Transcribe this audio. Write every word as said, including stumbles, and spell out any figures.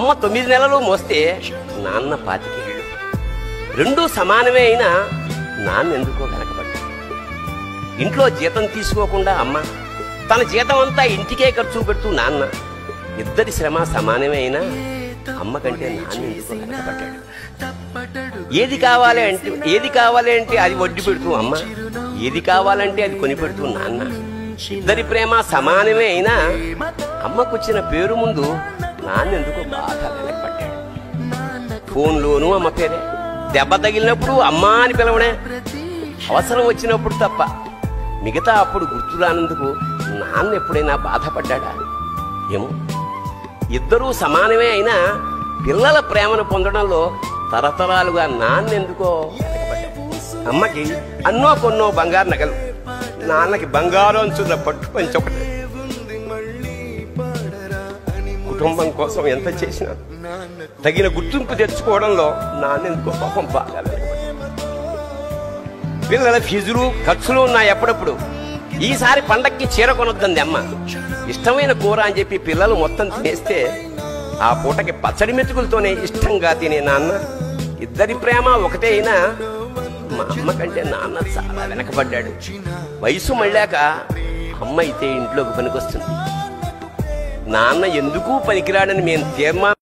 అమ్మ తొమ్మిది నెలలు మోస్తే నాన్న పాతికేళ్ళు. రెండూ సమానమే అయినా నాన్న ఎందుకో వెనకబడ్డా. ఇంట్లో జీతం తీసుకోకుండా అమ్మ, తన జీతం అంతా ఇంటికే ఖర్చు పెడుతూ నాన్న. ఇద్దరి శ్రమ సమానమే అయినా అమ్మ కంటే నాన్న ఎందుకో వెనకబడ్డాడు. ఏది కావాలి అంటే ఏది కావాలి అంటే అది వడ్డీ పెడుతూ అమ్మ, ఏది కావాలంటే అది కొని పెడుతూ నాన్న. ఇద్దరి ప్రేమ సమానమే అయినా అమ్మకొచ్చిన పేరు ముందు నాన్న ఎందుకో బాగా వెనకబడ్డాడు. ఫోన్లోనూ అమ్మ పేరే, దెబ్బ తగిలినప్పుడు అమ్మ అని పిలవడే, అవసరం వచ్చినప్పుడు తప్ప మిగతా అప్పుడు గుర్తు రానందుకు నాన్న ఎప్పుడైనా బాధపడ్డా? ఏమో. ఇద్దరూ సమానమే అయినా పిల్లల ప్రేమను పొందడంలో తరతరాలుగా నాన్నెందుకో వెనకబడ్డాడు. అమ్మకి అన్నో కొన్నో బంగారు నగలు, నాన్నకి బంగారు అంచున్న పట్టు పంచి ఒకటి. కుటుంబం కోసం ఎంత చేసినా తగిన గుర్తింపు తెచ్చుకోవడంలో నాన్నెందుకో పాపం బాగా వెనకబడ్డాడు. పిల్లల ఫీజులు ఖర్చులు ఉన్నాయి ఎప్పుడప్పుడు. ఈసారి పండక్కి చీర కొనొద్దంది అమ్మ. ఇష్టమైన కూర అని చెప్పి పిల్లలు మొత్తం తినేస్తే ఆ పూటకి పచ్చడి మెతుకులతోనే ఇష్టంగా తినే నాన్న. ఇద్దరి ప్రేమ ఒకటే అయినా మా అమ్మ కంటే నాన్న చాలా వెనకబడ్డాడు. వయసు మళ్ళాక అమ్మ అయితే ఇంట్లోకి పనికొస్తుంది, నాన్న ఎందుకు పనికిరాడని మేము తీర్మానం